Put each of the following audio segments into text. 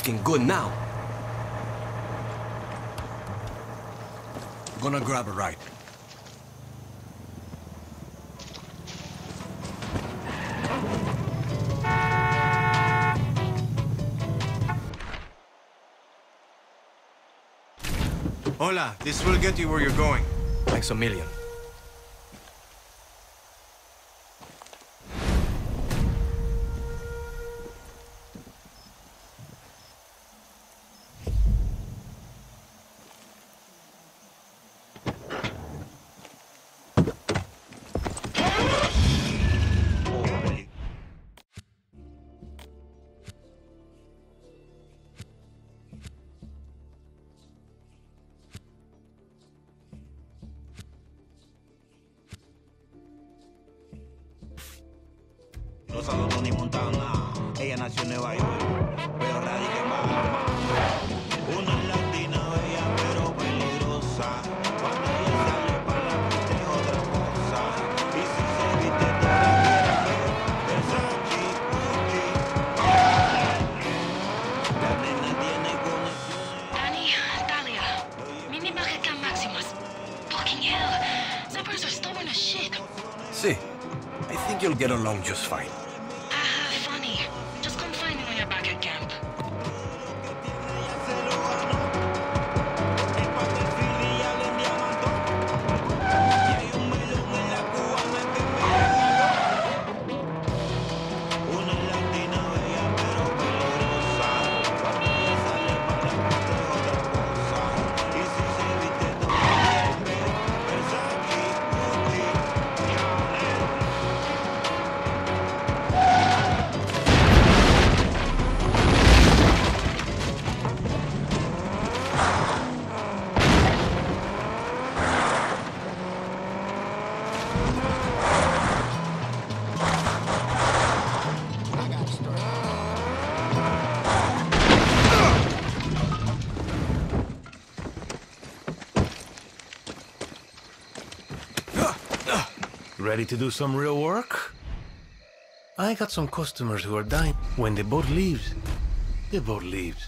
looking good now. Gonna grab a ride. Hola, this will get you where you're going. Thanks a million. Los adultos ni montaron nada. Ella nació en Nueva York, pero radica en Bahamas. Una latina bella pero peligrosa. Cuando ella sale para la pista es otra cosa. Y si se viste toda la Versace, Gucci. La nena tiene conexiones. Dani, Talia, mini bajetan máximas. Fucking hell, zappers are stubborn as shit. See, I think you'll get along just fine. Funny. Just come find me when you're back at camp. Ready to do some real work? I got some customers who are dying. When the boat leaves, the boat leaves.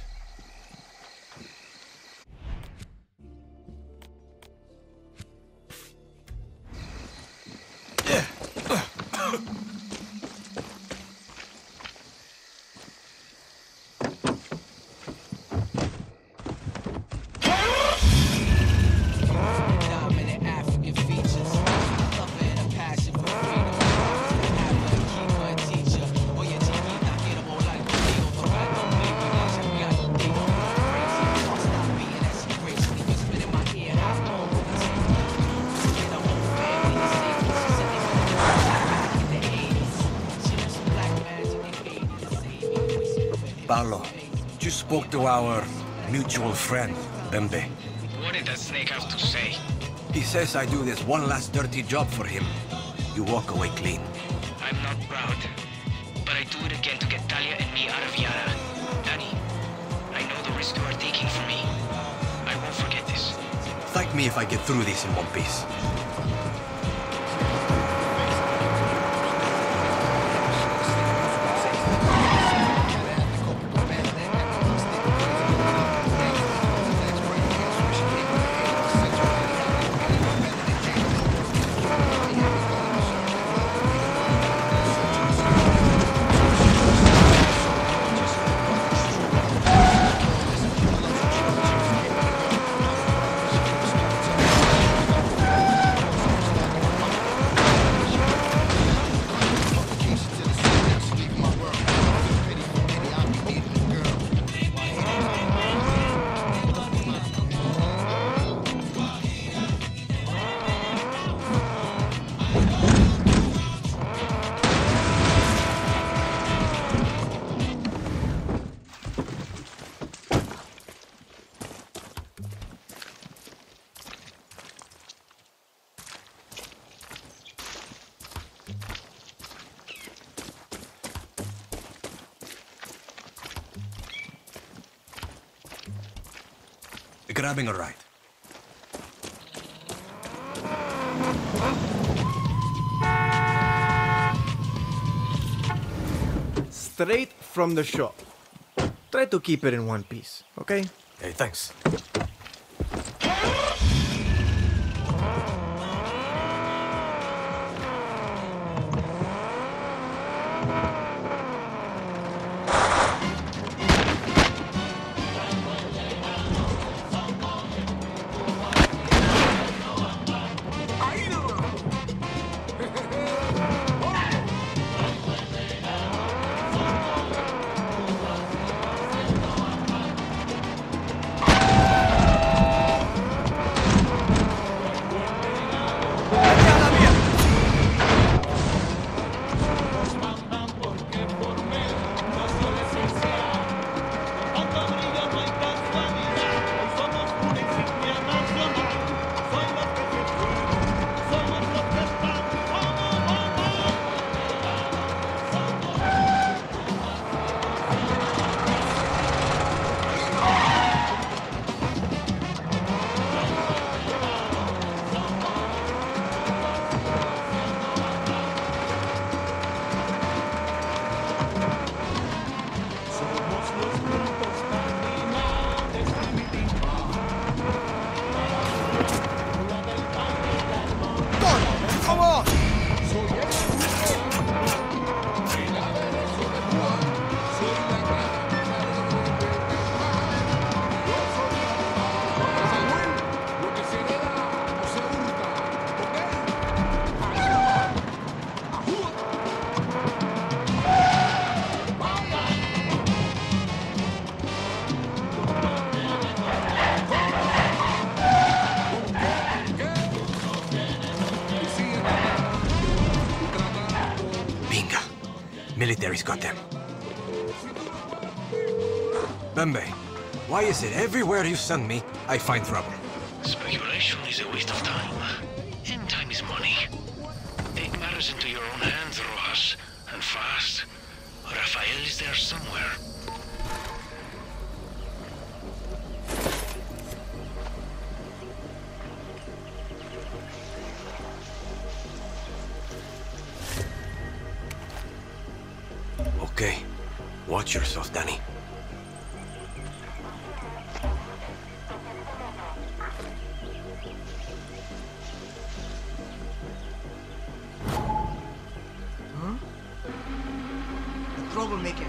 Paolo, you spoke to our mutual friend, Bembe. What did that snake have to say? He says I do this one last dirty job for him. You walk away clean. I'm not proud, but I do it again to get Talia and me out of Yara. Dani, I know the risk you are taking for me. I won't forget this. Thank me if I get through this in one piece. Grabbing a ride. Straight from the shop. try to keep it in one piece, okay? Hey, thanks. Military's got them. Bembe, why is it everywhere you send me, I find trouble? Speculation is a waste of time. And time is money. Take matters into your own hands, Rojas. And fast. Rafael is there somewhere. Okay. Watch yourself, Dani. Troublemaker.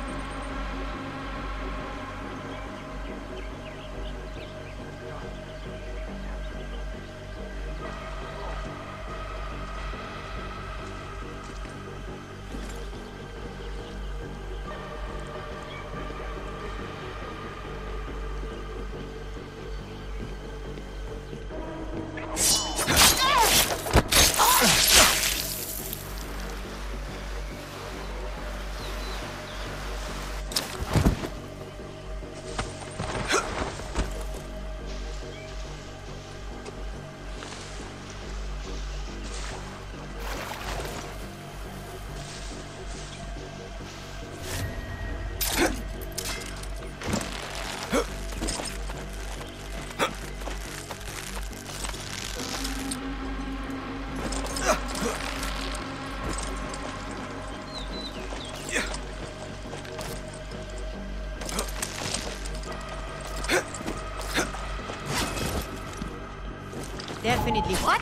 Definitely. What?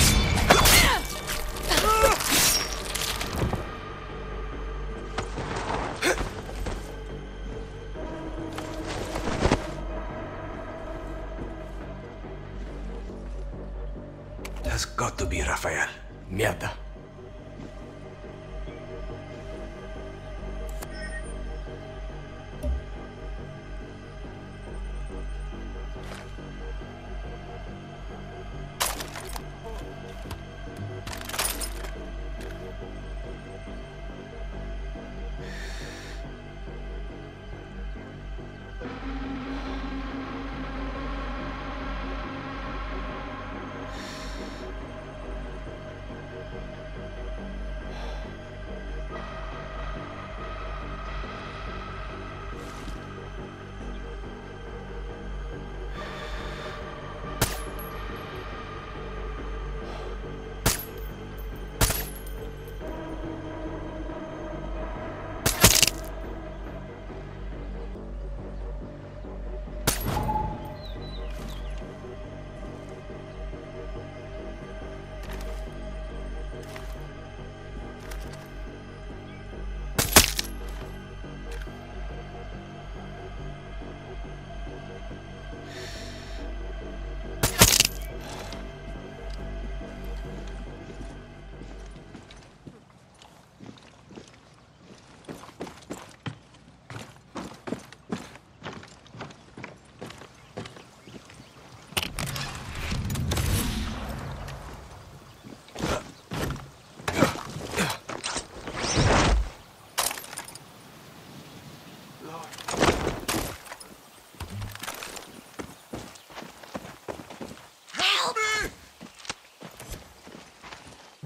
That's got to be Rafael. Mierda.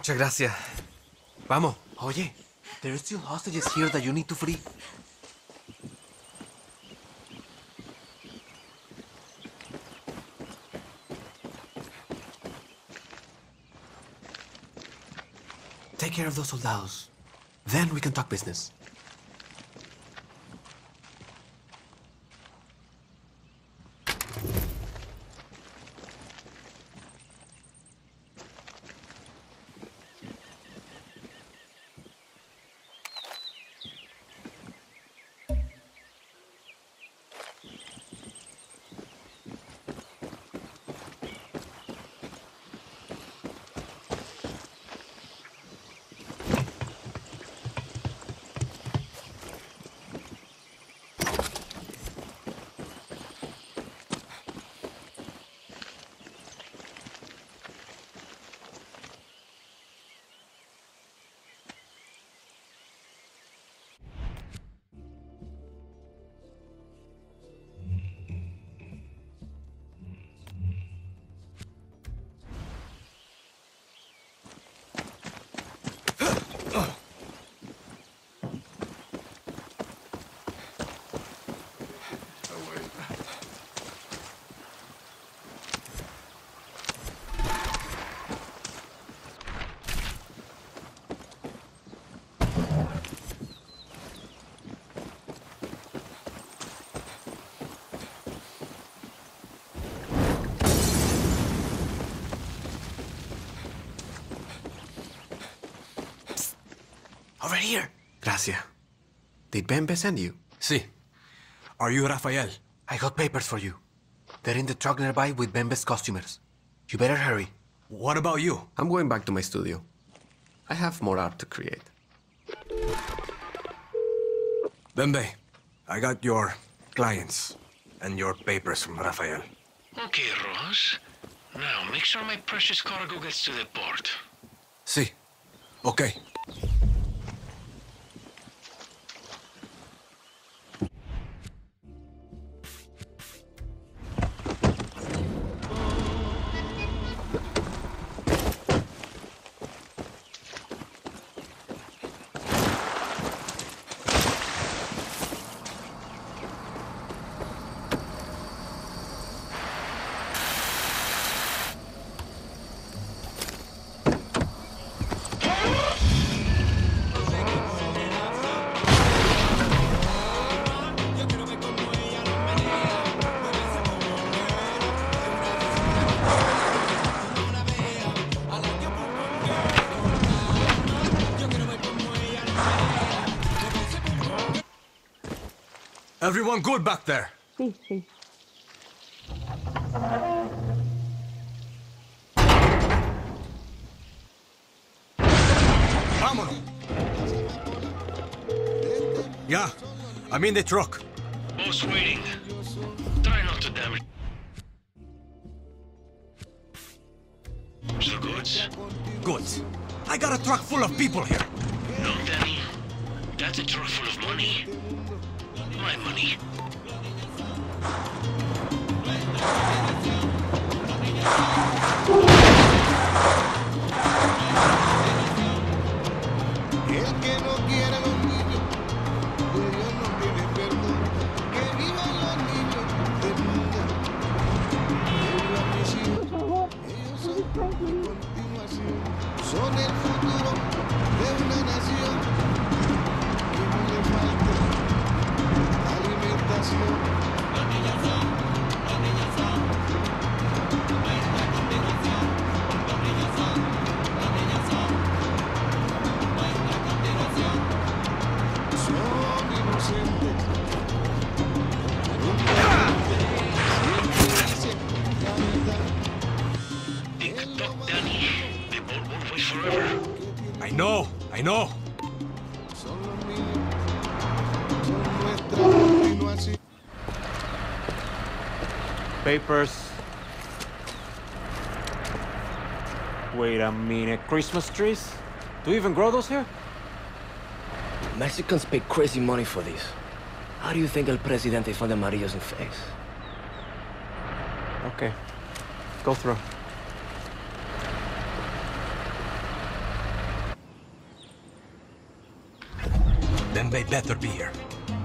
Muchas gracias. Vamos. Oye, there are still hostages here that you need to free. Take care of those soldados. Then we can talk business. Over here. Gracias. Did Bembe send you? Sí. Are you Rafael? I got papers for you. They're in the truck nearby with Bembe's customers. You better hurry. What about you? I'm going back to my studio. I have more art to create. Bembe, I got your clients and your papers from Rafael. Okay, Rojas. Now, make sure my precious cargo gets to the port. Sí. Okay. Everyone good back there? Sí, sí. Vámonos. Yeah, I'm in the truck. Boss waiting. Try not to damage the goods. Good. I got a truck full of people here. No, Danny. That's a truck full of money. My money. El que no quiere a los niños, de Dios no tiene perdón. Que vivan los niños del mundo. Que vivan mis hijos. Ellos son mi continuación. Son el futuro de una nación. Que no le falte alimentación. Los niños son, los niños son. Nuestra continuación. Los niños son, los niños son. Nuestra continuación. Son inocentes. Tick-tock, Danny. The boat won't wait forever. I know. Son los niños. Son nuestra continuación. Papers. Wait a minute, Christmas trees? Do you even grow those here? Mexicans pay crazy money for these. How do you think El Presidente found the amarillos in face? Okay, go through. They better be here.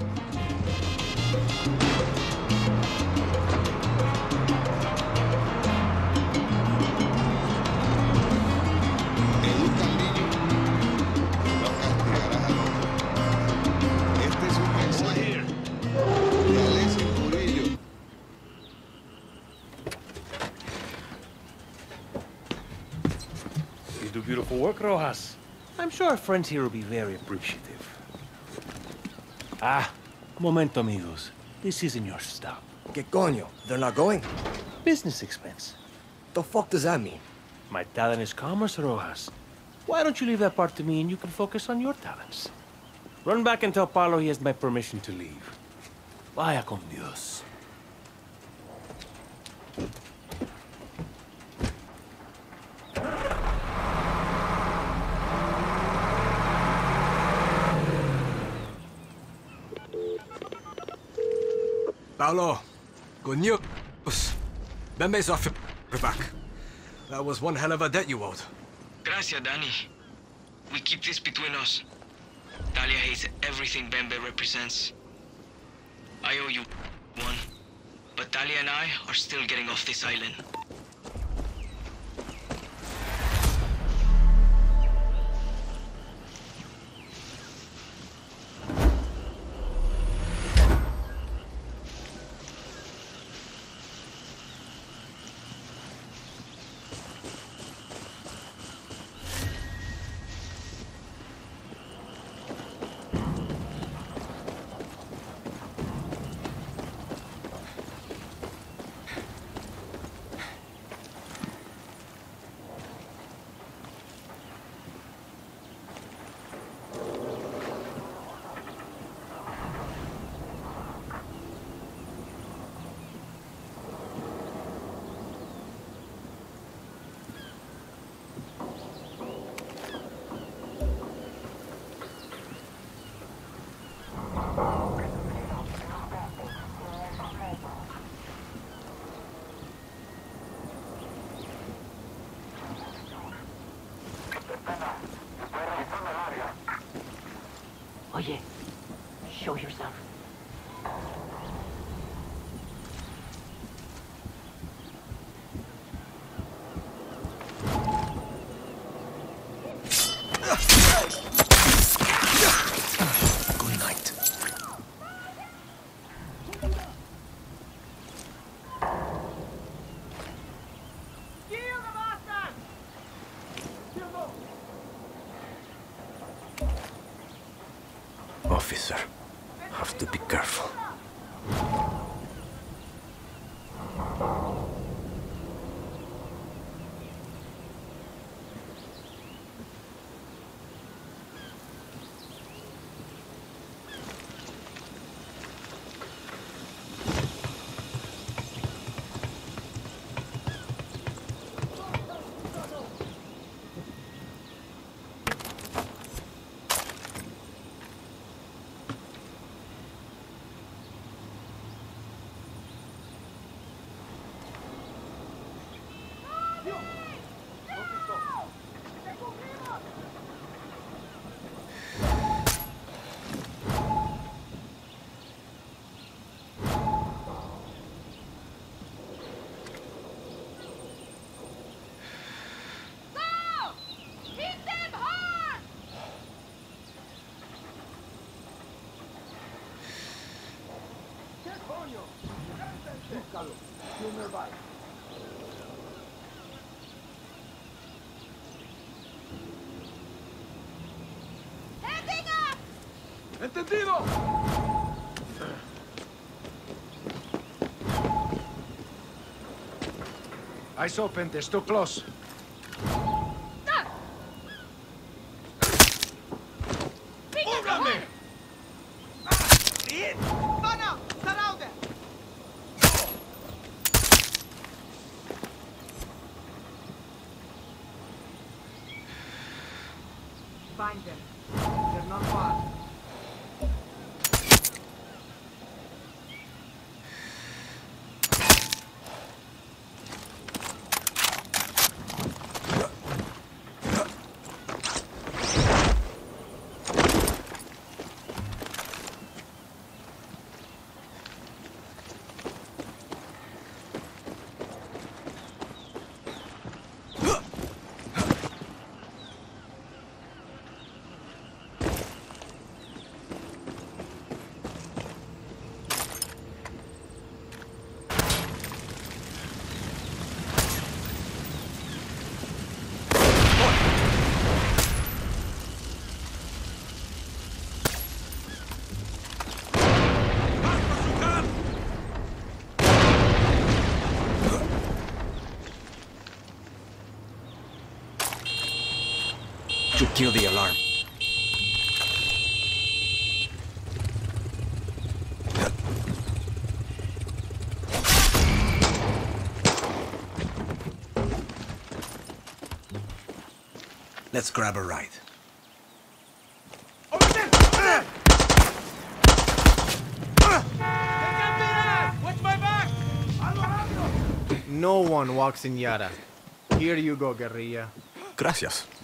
Educa al niño, lo castigarás al otro. Este es un mensaje de Alessio Murillo. You do beautiful work, Rojas. I'm sure our friends here will be very appreciative. Ah, momento, amigos. This isn't your stop. ¿Qué coño? They're not going? Business expense. The fuck does that mean? My talent is commerce, Rojas. Why don't you leave that part to me and you can focus on your talents? Run back and tell Paulo he has my permission to leave. Vaya con Dios. Paolo, good news. Bembe's off your back. That was one hell of a debt you owed. Gracias, Dani. We keep this between us. Talia hates everything Bembe represents. I owe you one, but Talia and I are still getting off this island. Oye, show yourself. Good night. Officer, have to be careful. ¡Entendido! Eyes open, they're still close. ¡Cúbrame! Mana, surround them. Find them. They're not far. to kill the alarm. Let's grab a ride. Over there! Over there! Watch my back! No one walks in Yara. Here you go, guerrilla. Gracias.